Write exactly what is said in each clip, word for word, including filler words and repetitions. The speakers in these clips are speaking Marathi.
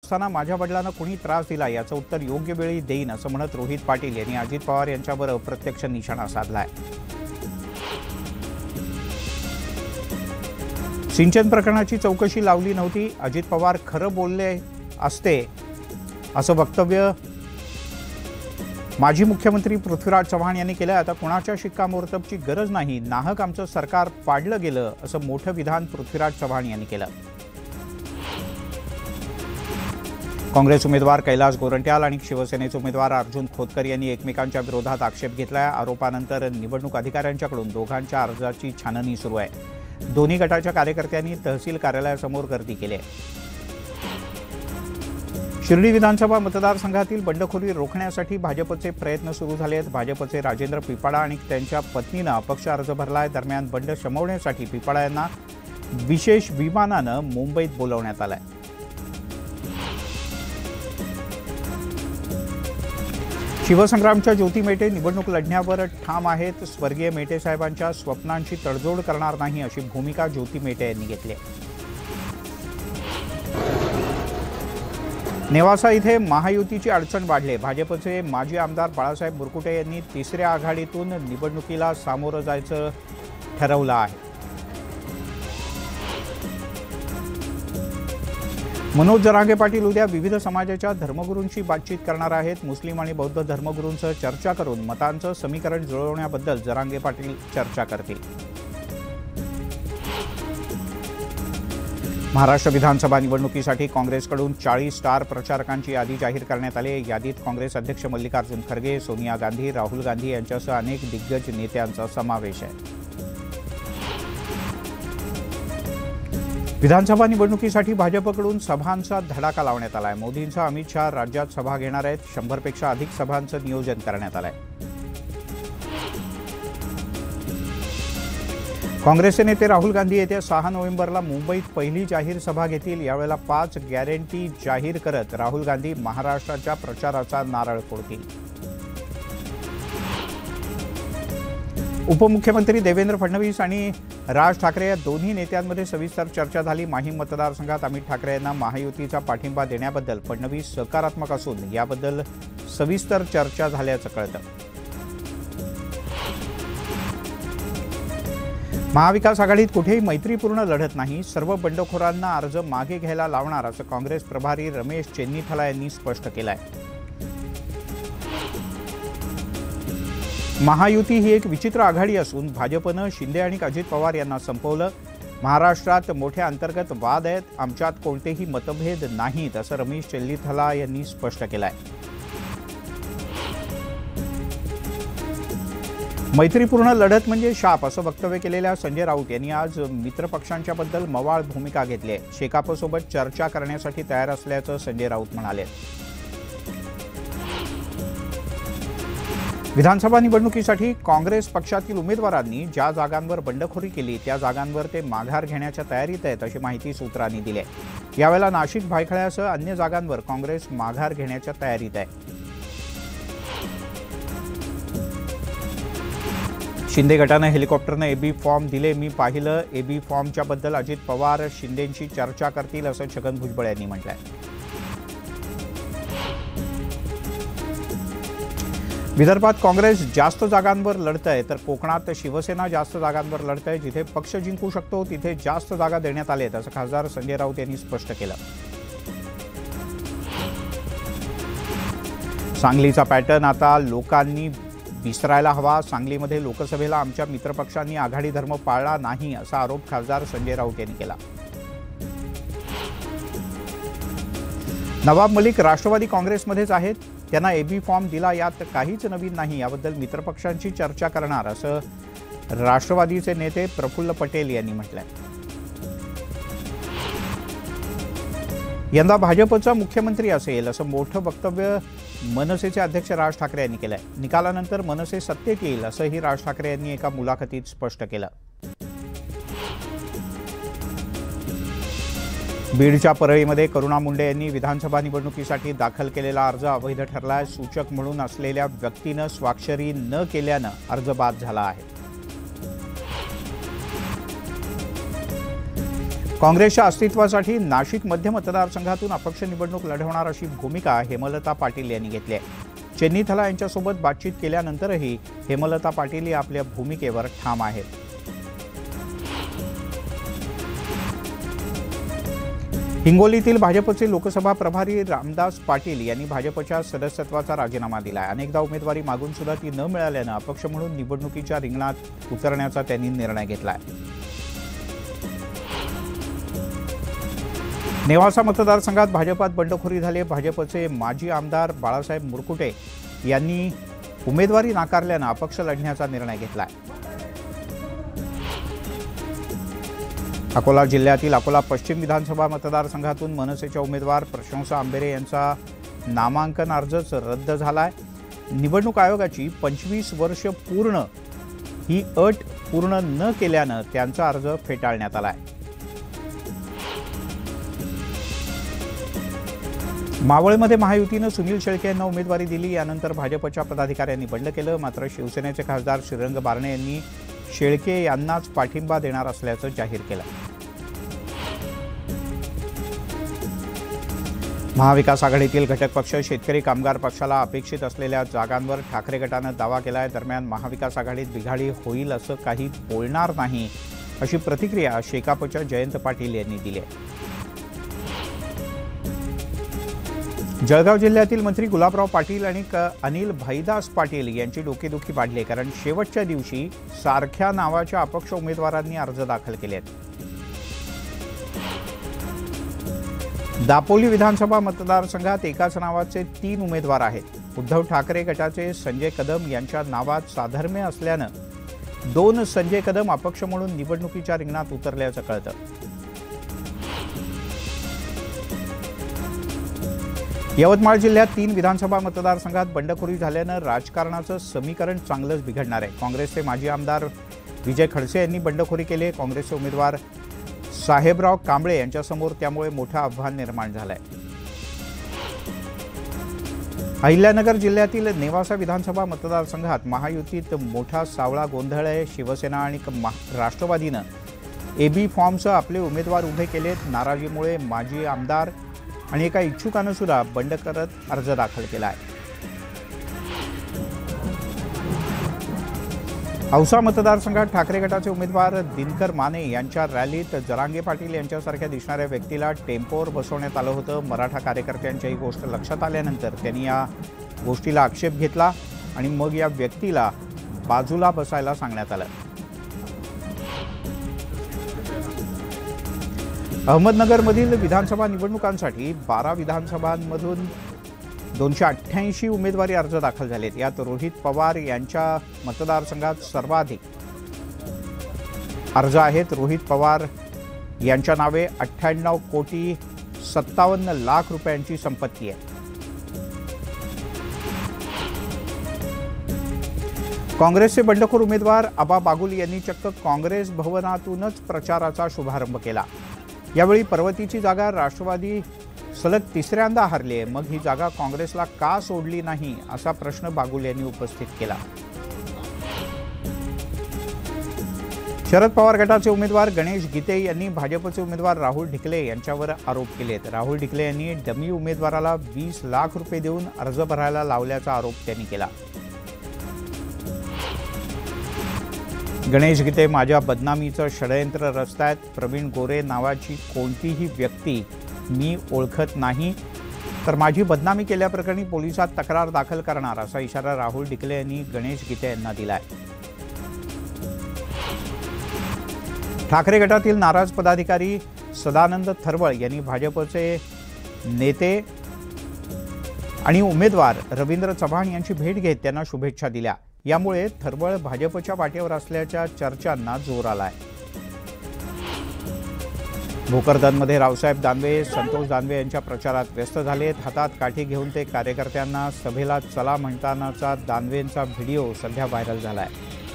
असताना माझ्या वडिलांना कोणी त्रास दिला याचं उत्तर योग्य वेळी देईन असं म्हणत रोहित पाटील यांनी अजित पवार यांच्यावर अप्रत्यक्ष निशाणा साधलाय। सिंचन प्रकरणाची चौकशी लावली नव्हती, अजित पवार खरं बोलले असते असं वक्तव्य माजी मुख्यमंत्री पृथ्वीराज चव्हाण यांनी केलं। आता कोणाच्या शिक्कामोर्तबची गरज नाही, नाहक आमचं सरकार पाडलं गेलं असं मोठं विधान पृथ्वीराज चव्हाण यांनी केलं। काँग्रेस उमेदवार कैलास गोरंट्याल आणि शिवसेनेचे उमेदवार अर्जुन खोतकर यांनी एकमेकांच्या विरोधात आक्षेप घेतलाय। आरोपानंतर निवडणूक अधिकाऱ्यांच्याकडून दोघांच्या अर्जाची छाननी सुरू आहे। दोन्ही गटाच्या कार्यकर्त्यांनी तहसील कार्यालयासमोर गर्दी केली आहे। शिर्डी विधानसभा मतदारसंघातील बंडखोरी रोखण्यासाठी भाजपचे प्रयत्न सुरू झाले आहेत। भाजपचे राजेंद्र पिपाडा आणि त्यांच्या पत्नीनं अपक्ष अर्ज भरलाय। दरम्यान बंड शमवण्यासाठी पिपाडा यांना विशेष विमानानं मुंबईत बोलवण्यात आलंय। शिवसंग्रामच्या ज्योती मेटे निवडणूक लढण्यावर ठाम आहेत। स्वर्गीय मेटे साहेबांच्या स्वप्नांची तडजोड करणार नाही अशी भूमिका ज्योती मेटे यांनी घेतली आहे। नेवासा इथे महायुतीची अडचण वाढली। भाजपचे माजी आमदार बाळासाहेब मुरकुटे यांनी तिसऱ्या आघाडीतून निवडणुकीला सामोरं जायचं ठरवलं आहे। मनोज जरांगे पाटील उद्या विविध समाजाच्या धर्मगुरूंशी बातचीत करणार आहेत। मुस्लिम आणि बौद्ध धर्मगुरूंसह चर्चा करून मतांचं समीकरण जुळवण्याबद्दल जरांगे पाटील चर्चा करतील। महाराष्ट्र विधानसभा निवडणुकीसाठी काँग्रेसकडून चाळीस स्टार प्रचारकांची यादी जाहीर करण्यात आली। यादीत काँग्रेस अध्यक्ष मल्लिकार्जुन खरगे, सोनिया गांधी, राहुल गांधी यांच्यासह अनेक दिग्गज नेत्यांचा समावेश आहे। विधानसभा निवडणुकीसाठी भाजपकडून सभांचा धडाका लावण्यात आलाय। मोदींचा अमित शहा राज्यात सभा घेणार आहेत। शंभर पेक्षा अधिक सभांचं नियोजन करण्यात आलंय। काँग्रेसचे नेते राहुल गांधी येत्या सहा नोव्हेंबरला मुंबईत पहिली जाहीर सभा घेतील। यावेळेला पाच गॅरंटी जाहीर करत राहुल गांधी महाराष्ट्राच्या प्रचाराचा नारळ फोडतील। उपमुख्यमंत्री देवेंद्र फडणवीस आणि राज ठाकरे या दोन्ही नेत्यांमध्ये सविस्तर चर्चा झाली। माहीम मतदारसंघात अमित ठाकरे यांना महायुतीचा पाठिंबा देण्याबद्दल फडणवीस सकारात्मक असून याबद्दल सविस्तर चर्चा झाल्याचं कळतं। महाविकास आघाडीत कुठेही मैत्रीपूर्ण लढत नाही, सर्व बंडखोरांना अर्ज मागे घ्यायला लावणार असं काँग्रेस प्रभारी रमेश चेन्नीथला यांनी स्पष्ट केलं आहे। महायुती ही एक विचित्र आघाडी असून भाजपनं शिंदे आणि अजित पवार यांना संपवलं। महाराष्ट्रात मोठे अंतर्गत वाद आहेत, आमच्यात कोणतेही मतभेद नाहीत असं रमेश चेन्नीथला यांनी स्पष्ट केलं आहे। मैत्रीपूर्ण लढत म्हणजे शाप असं वक्तव्य केलेल्या संजय राऊत यांनी आज मित्रपक्षांच्या बद्दल मवाळ भूमिका घेतली आहे। शेकापसोबत चर्चा करण्यासाठी तयार असल्याचं संजय राऊत म्हणाले। विधानसभा निवडणुकीसाठी काँग्रेस पक्षातील उमेदवारांनी ज्या जागांवर बंडखोरी केली त्या जागांवर ते माघार घेण्याच्या तयारीत आहेत अशी माहिती सूत्रांनी दिली आहे। यावेळेला नाशिक भायखळ्यासह अन्य जागांवर काँग्रेस माघार घेण्याच्या तयारीत आहे। शिंदे गटानं हेलिकॉप्टरनं एबी फॉर्म दिले, मी पाहिलं। एबी फॉर्मच्या बद्दल अजित पवार शिंदेंशी चर्चा करतील असं छगन भुजबळ यांनी म्हटलंय। विदर्भात काँग्रेस जास्त जागांवर लढतंय तर कोकणात शिवसेना जास्त जागांवर लढतंय। जिथे पक्ष जिंकू शकतो तिथे जास्त जागा देण्यात आल्या असं खासदार संजय राऊत यांनी स्पष्ट केलं। सांगलीचा पॅटर्न आता लोकांनी विसरायला हवा। सांगलीमध्ये लोकसभेला आमच्या मित्रपक्षांनी आघाडी धर्म पाळला नाही असा आरोप खासदार संजय राऊत यांनी केला। नवाब मलिक राष्ट्रवादी काँग्रेसमध्येच आहेत, त्यांना एबी फॉर्म दिला, यात काहीच नवीन नाही, याबद्दल मित्रपक्षांची चर्चा करणार असं राष्ट्रवादीचे नेते प्रफुल्ल पटेल यांनी म्हटलंय। यंदा भाजपचा मुख्यमंत्री असेल असं मोठं वक्तव्य मनसेचे अध्यक्ष राज ठाकरे यांनी केलंय। निकालानंतर मनसे सत्तेत येईल असंही राज ठाकरे यांनी एका मुलाखतीत स्पष्ट केलं। बीडच्या परळीमध्ये करुणा मुंडे यांनी विधानसभा निवडणुकीसाठी दाखल केलेला अर्ज अवैध ठरलाय। सूचक म्हणून असलेल्या व्यक्तीनं स्वाक्षरी न केल्यानं अर्ज बाद झाला आहे। काँग्रेसच्या अस्तित्वासाठी नाशिक मध्य मतदारसंघातून अपक्ष निवडणूक लढवणार अशी भूमिका हेमलता पाटील यांनी घेतली आहे. चेन्नीथला यांच्यासोबत बातचीत केल्यानंतरही हेमलता पाटील आपल्या भूमिकेवर ठाम आहेत. हिंगोलीतील भाजपचे लोकसभा प्रभारी रामदास पाटील यांनी भाजपच्या सदस्यत्वाचा राजीनामा दिला आहे. अनेकदा उमेदवारी मागून सुद्धा ती न मिळाल्यानं अपक्ष म्हणून निवडणुकीच्या रिंगणात उतरण्याचा त्यांनी निर्णय घेतला आहे. नेवासा मतदारसंघात भाजपात बंडखोरी झाली. भाजपचे माजी आमदार बाळासाहेब मुरकुटे यांनी उमेदवारी नाकारल्यानं अपक्ष लढण्याचा निर्णय घेतला आहे. अकोला जिल्ह्यातील अकोला पश्चिम विधानसभा मतदारसंघातून मनसेच्या उमेदवार प्रशंसा आंबेरे यांचा नामांकन अर्जच रद्द झालाय. निवडणूक आयोगाची पंचवीस वर्ष पूर्ण ही अट पूर्ण न केल्यानं त्यांचा अर्ज फेटाळण्यात आलाय. मावळमध्ये महायुतीनं सुनील शेळके यांना उमेदवारी दिली. यानंतर भाजपच्या पदाधिकाऱ्यांनी बंड केलं. मात्र शिवसेनेचे खासदार श्रीरंग बारणे यांनी शेळके यांनाच पाठिंबा देणार असल्याचं जाहीर केलं. महाविकास आघाडीतील घटक पक्ष शेतकरी कामगार पक्षाला अपेक्षित असलेल्या जागांवर ठाकरे गटानं दावा केलाय. दरम्यान महाविकास आघाडीत बिघाडी होईल असं काही बोलणार नाही अशी प्रतिक्रिया शेकापच्या जयंत पाटील यांनी दिली आहे. जळगाव जिल्ह्यातील मंत्री गुलाबराव पाटील आणि अनिल भाईदास पाटील यांची डोकेदुखी वाढली, कारण शेवटच्या दिवशी सारख्या नावाच्या अपक्ष उमेदवारांनी अर्ज दाखल केले आहेत. दापोली विधानसभा मतदारसंघात एकाच नावाचे तीन उमेदवार आहेत. उद्धव ठाकरे गटाचे संजय कदम यांच्या नावात साधर्म्य असल्यानं दोन संजय कदम अपक्ष म्हणून निवडणुकीच्या रिंगणात उतरल्याचं कळतं. यवतमाळ जिल्ह्यात तीन विधानसभा मतदारसंघात बंडखोरी झाल्यानं राजकारणाचं समीकरण चांगलंच बिघडणार आहे. काँग्रेसचे माजी आमदार विजय खडसे यांनी बंडखोरी केली. काँग्रेसचे उमेदवार साहेबराव कांबळे यांच्यासमोर त्यामुळे मोठं आव्हान निर्माण झालंय. अहिल्यानगर जिल्ह्यातील नेवासा विधानसभा मतदारसंघात महायुतीत मोठा सावळा गोंधळ आहे. शिवसेना आणि राष्ट्रवादीनं एबी फॉर्मसह आपले उमेदवार उभे केलेत. नाराजीमुळे माजी आमदार आणि एका इच्छुकानं सुद्धा बंड करत अर्ज दाखल केला आहे. औसा मतदारसंघात ठाकरे गटाचे उमेदवार दिनकर माने यांच्या रॅलीत जरांगे पाटील यांच्यासारख्या दिसणाऱ्या व्यक्तीला टेम्पोवर बसवण्यात आलं होतं. मराठा कार्यकर्त्यांच्या ही गोष्ट लक्षात आल्यानंतर त्यांनी या गोष्टीला आक्षेप घेतला आणि मग या व्यक्तीला बाजूला बसायला सांगण्यात आलं. अहमदनगरमधील विधानसभा निवडणुकांसाठी बारा विधानसभांमधून दोनशे अठ्ठ्याऐंशी उमेदवारी अर्ज दाखल झालेत. यात रोहित पवार यांच्या मतदारसंघात सर्वाधिक अर्ज आहेत. रोहित पवार यांच्या नावे अठ्ठ्याण्णव कोटी सत्तावन्न लाख रुपयांची संपत्ती आहे. काँग्रेसचे बंडखोर उमेदवार आबा बागुल यांनी चक्क काँग्रेस भवनातूनच प्रचाराचा शुभारंभ केला. यावेळी पर्वतीची जागा राष्ट्रवादी सलग तिसऱ्यांदा हरली आहे. मग ही जागा काँग्रेसला का सोडली नाही असा प्रश्न बागुल यांनी उपस्थित केला. शरद पवार गटाचे उमेदवार गणेश गीते यांनी भाजपचे उमेदवार राहुल ढिकले यांच्यावर आरोप केलेत. राहुल ढिकले यांनी डमी उमेदवाराला वीस लाख रुपये देऊन अर्ज भरायला लावल्याचा आरोप त्यांनी केला. गणेश गीते माझ्या बदनामीचं षडयंत्र रचतायत. प्रवीण गोरे नावाची कोणतीही व्यक्ती मी ओळखत नाही, तर माझी बदनामी केल्याप्रकरणी पोलिसात तक्रार दाखल करणार असा इशारा राहुल ढिकले यांनी गणेश गीते यांना दिलाय. ठाकरे गटातील नाराज पदाधिकारी सदानंद थरवळ यांनी भाजपचे नेते आणि उमेदवार रवींद्र चव्हाण यांची भेट घेत त्यांना शुभेच्छा दिल्या. यामुळे थरवळ भाजपच्या वाटेवर असल्याच्या चर्चांना जोर आलाय. भोकरदनमध्ये रावसाहेब दानवे संतोष दानवे यांच्या प्रचारात व्यस्त झालेत. हातात काठी घेऊन ते कार्यकर्त्यांना सभेला चला म्हणतानाचा दानवेंचा व्हिडिओ सध्या व्हायरल झालाय.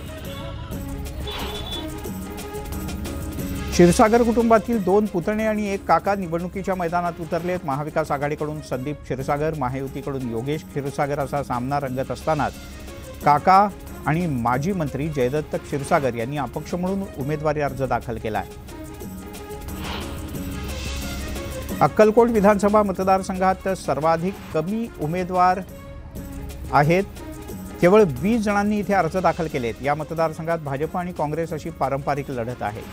क्षीरसागर कुटुंबातील दोन पुतणे आणि एक काका निवडणुकीच्या मैदानात उतरलेत. महाविकास आघाडीकडून संदीप क्षीरसागर, महायुतीकडून योगेश क्षीरसागर असा सामना रंगत असतानाच काका आणि माजी मंत्री जयदत्त क्षीरसागर यांनी अपक्ष म्हणून उमेदवारी अर्ज दाखल केला आहे. अक्कलकोट विधानसभा मतदारसंघात सर्वाधिक कमी उमेदवार आहेत. केवळ वीस जणांनी इथे अर्ज दाखल केलेत. या मतदारसंघात भाजप आणि काँग्रेस अशी पारंपरिक लढत आहे.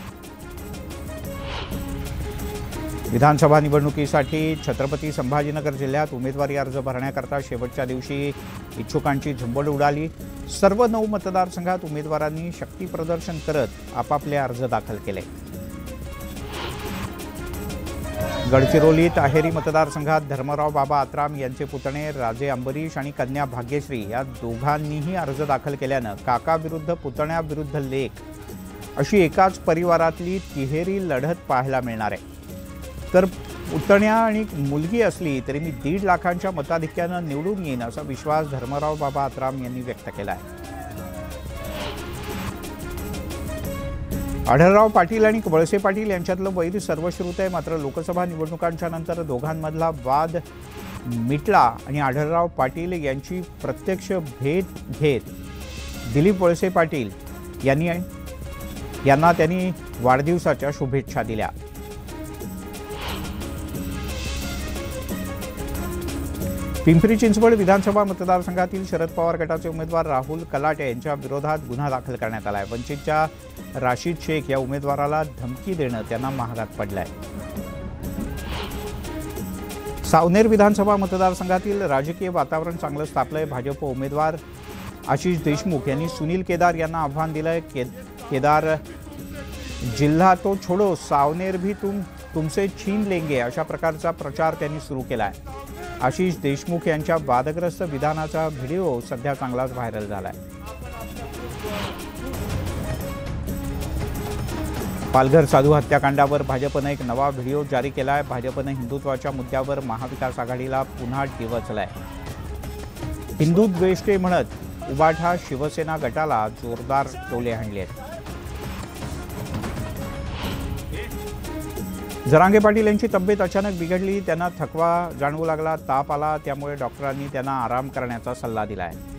विधानसभा निवडणुकीसाठी छत्रपती संभाजीनगर जिल्ह्यात उमेदवारी अर्ज भरण्याकरता शेवटच्या दिवशी इच्छुकांची झुंबड उडाली. सर्व नऊ मतदारसंघात उमेदवारांनी शक्ती प्रदर्शन करत आपापले अर्ज दाखल केले. गडचिरोलीत अहेरी मतदारसंघात धर्मराव बाबा आत्राम यांचे पुतणे राजे अंबरीश आणि कन्या भाग्यश्री या दोघांनीही अर्ज दाखल केल्यानं काका विरुद्ध पुतण्या विरुद्ध लेक अशी एकाच परिवारातली तिहेरी लढत पाहायला मिळणार आहे. तर पुतण्या आणि मुलगी असली तरी मी दीड लाखांच्या मताधिक्यानं निवडून येईन असा विश्वास धर्मराव बाबा आत्राम यांनी व्यक्त केला आहे. आढळराव पाटील आणि वळसे पाटील यांच्यातलं वैर सर्वश्रुत आहे. मात्र लोकसभा निवडणुकांच्या नंतर दोघांमधला वाद मिटला आणि आढळराव पाटील यांची प्रत्यक्ष भेट घेत दिलीप वळसे पाटील यांनी यांना त्यांनी वाढदिवसाच्या शुभेच्छा दिल्या. पिंपरी चिंचवड विधानसभा मतदारसंघातील शरद पवार गटाचे उमेदवार राहुल कलाटे यांच्या विरोधात गुन्हा दाखल करण्यात आला आहे. वंचितच्या राशीद शेख या उमेदवाराला धमकी देणं त्यांना महागात पडलंय. सावनेर विधानसभा मतदारसंघातील राजकीय वातावरण चांगलं तापलंय. भाजप उमेदवार आशिष देशमुख यांनी सुनील केदार यांना आव्हान दिलंय. के, केदार जिल्हा तो छोडो, सावनेर भी तुम तुमसे छीन लेंगे अशा प्रकारचा प्रचार त्यांनी सुरू केलाय. आशिष देशमुख यांच्या वादग्रस्त विधानाचा व्हिडिओ सध्या चांगलाच व्हायरल झालाय. पालघर साधू हत्याकांडावर भाजपनं एक नवा व्हिडिओ जारी केलाय. भाजपनं हिंदुत्वाच्या मुद्द्यावर महाविकास आघाडीला पुन्हा डिवचलंय. हिंदू द्वेष्टे म्हणत उबाठा शिवसेना गटाला जोरदार टोले हाणले आहेत. जरांगे पाटील यांची तब्येत अचानक बिघडली. त्यांना थकवा जाणवू लागला, ताप आला. त्यामुळे डॉक्टरांनी त्यांना आराम करण्याचा सल्ला दिला आहे.